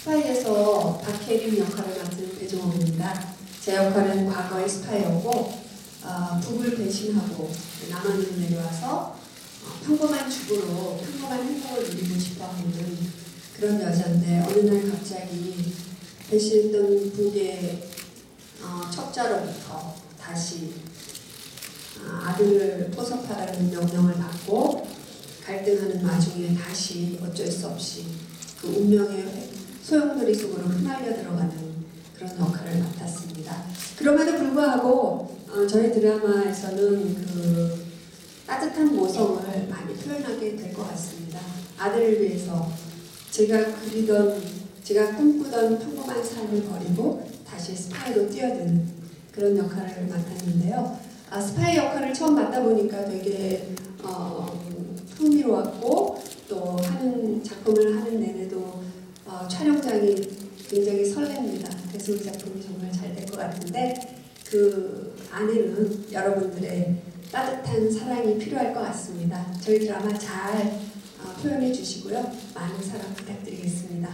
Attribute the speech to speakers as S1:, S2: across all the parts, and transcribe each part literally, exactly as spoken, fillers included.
S1: 스파이에서 박혜림 역할을 맡은 배종옥입니다. 제 역할은 과거의 스파이였고 어, 북을 배신하고 남한으로 내려와서 어, 평범한 주부로 평범한 행복을 누리고 싶어하는 그런 여자인데 어느 날 갑자기 배신했던 북의 어, 첩자로부터 다시 어, 아들을 포섭하라는 명령을 받고 갈등하는 와중에 다시 어쩔 수 없이 그 운명의 소용돌이 속으로 휘말려 들어가는 그런 역할을 맡았습니다. 그럼에도 불구하고 어, 저희 드라마에서는 그 따뜻한 모성을 많이 표현하게 될 것 같습니다. 아들을 위해서 제가 그리던, 제가 꿈꾸던 평범한 삶을 버리고 다시 스파이로 뛰어든 그런 역할을 맡았는데요. 아, 스파이 역할을 처음 맡아보니까 되게 어, 흥미로웠고 또 하는 작품을 하는 내내도 어, 촬영장이 굉장히 설렙니다. 그래서 이 작품이 정말 잘 될 것 같은데 그 안에는 여러분들의 따뜻한 사랑이 필요할 것 같습니다. 저희 드라마 잘 어, 표현해 주시고요. 많은 사랑 부탁드리겠습니다.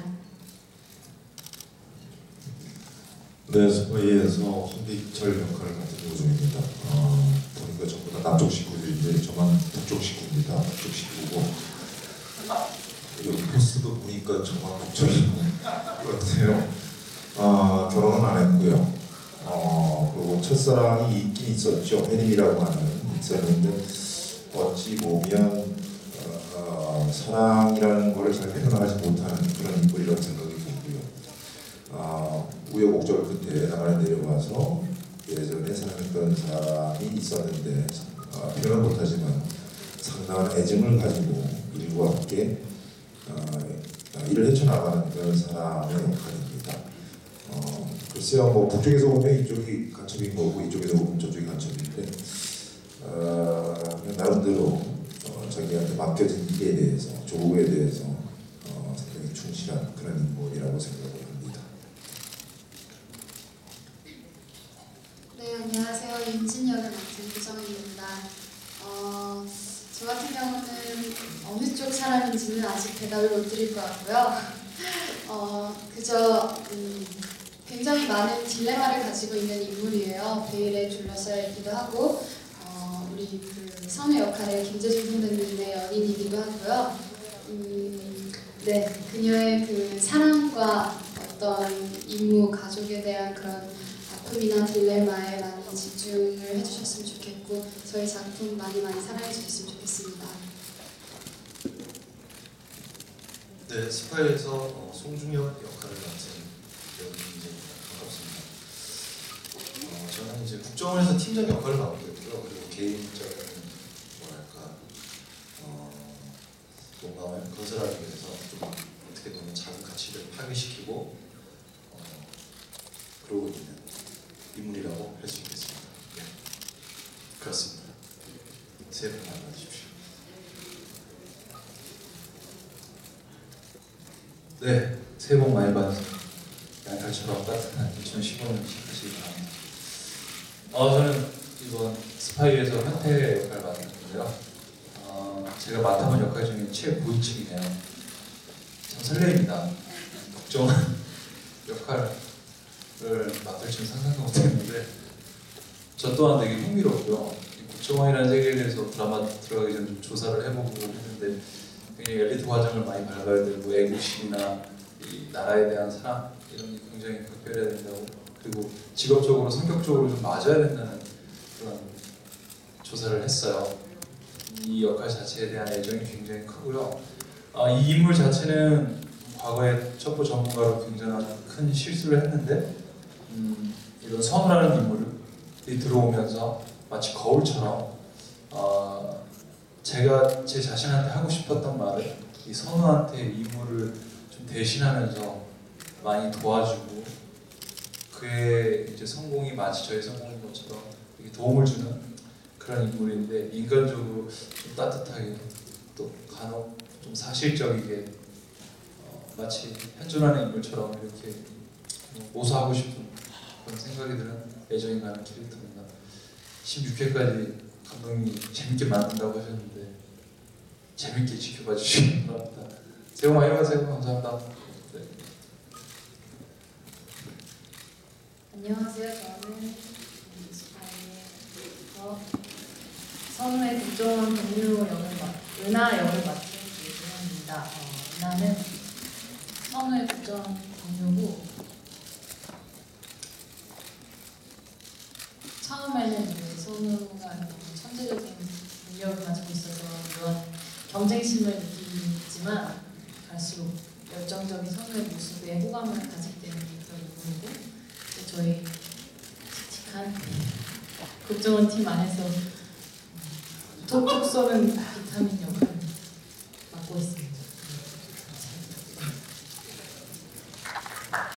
S2: 네, 스파이에서 홍비철 역할을 맡은 노중입니다. 어, 보니까 전부 다 남쪽 식구들인데 저만 북쪽 식구입니다. 북쪽 식구고 여기 포스도 보니까 저만 북쪽인 것 같아요. 어, 결혼은 안 했고요. 어, 그리고 첫사랑이 있긴 있었죠. 혜림이라고 하는 있었는데 어찌 보면 어, 사랑이라는 걸 잘 표현하지 못하는 그런 인물이라고 생각이 들고요. 어, 우여곡절 끝에 나라에 내려와서 예전에 사랑했던 사람이 있었는데 어, 표현은 못하지만 상당한 애정을 가지고 일과 함께 어, 일을 헤쳐나가는 그런 사람의 역할입니다. 어, 글쎄요, 뭐 북쪽에서 보면 이쪽이 간첩인 거고 이쪽에서 보면 저쪽이 간첩인데 어, 나름대로 어, 자기한테 맡겨진 일에 대해서, 조국에 대해서 어, 상당히 충실한 그런 인물이라고 생각을 합니다.
S3: 네, 안녕하세요. 윤진 역을 맡은 구정희입니다. 어, 저 같은 경우는 어느 쪽 사람인지는 아직 대답을 못 드릴 것 같고요. 어, 그저 음, 굉장히 많은 딜레마를 가지고 있는 인물이에요. 베일에 둘러싸여 있기도 하고 어, 우리 그 선우 역할의 김재준 선배님의 연인이기도 하고요. 음, 네, 그녀의 그 사랑과 어떤 임무, 가족에 대한 그런 아픔이나 딜레마에 많이 집중을 해주셨으면 좋겠고 저희 작품 많이 많이 사랑해 주셨으면 좋겠습니다.
S4: 네, 스파이에서 어, 송중혁 역할을 맡은 배우입니다. 반갑습니다. 어, 저는 이제 국정원에서 팀장 역할을 맡고 있고요. 그리고 개인적인 뭐랄까 어, 뭔가 건설하기 위해서 좀 어떻게 보면 작은 가치를 파괴시키고 어, 그러고 있는 인물이라고 할 수 있겠습니다. 네, 그렇습니다. 새해 복 많이 받으십시오.
S5: 네, 새해 복 많이 받으세요. 양갈처럼 따뜻한 이천십오 년 시작하시기 바랍니다. 어, 저는 이번 스파이에서 현태 역할을 맡았는데요. 어, 제가 맡아본 역할 중에 최고위층이네요. 참 설레입니다. 국정원 역할을 맡을 줄은 상상도 못했는데 저 또한 되게 흥미롭고요. 국정원이라는 세계에 대해서 드라마 들어가기 전에 좀 조사를 해보고 했는데 굉장히 엘리트 과정을 많이 밟아야 되고 애국심이나 이 나라에 대한 사랑 이런 게 굉장히 각별해야 된다고, 그리고 직업적으로 성격적으로 좀 맞아야 된다는 그런 조사를 했어요. 이 역할 자체에 대한 애정이 굉장히 크고요. 아, 이 인물 자체는 과거에 첩보 전문가로 굉장한 큰 실수를 했는데 음, 이런 선우라는 인물이 들어오면서 마치 거울처럼 어, 제가 제 자신한테 하고 싶었던 말을 이 선우한테 임무를 좀 대신하면서 많이 도와주고 그의 이제 성공이 마치 저의 성공인 것처럼 이렇게 도움을 주는 그런 인물인데 인간적으로 좀 따뜻하게 또 간혹 좀 사실적이게 어, 마치 현존하는 인물처럼 이렇게 모사하고 싶은 그런 생각이 드는 애정이 가는 캐릭터입니다. 십육 회까지 감독님이 재밌게 만든다고 하셨는데 재밌게 지켜봐 주시기 바랍니다. 새해 복 많이 받으세요. 감사합니다. 네.
S6: 안녕하세요. 저는 스파이에서 선우의 국정원 동료 역을 맡, 은하 역을 맡은 유진입니다. 어, 은하는 선우의 국정원 동료고 처음에는 이제 선우가 너무 천재적인 능력을 가지고 있어서 이런 경쟁심을 느끼지만 갈수록 열정적인 선우의 모습에 호감을 가지게 되는 그런 부분이고 저희 칙칙한 국정원 팀 안에서 톡톡 쏘는 비타민 역할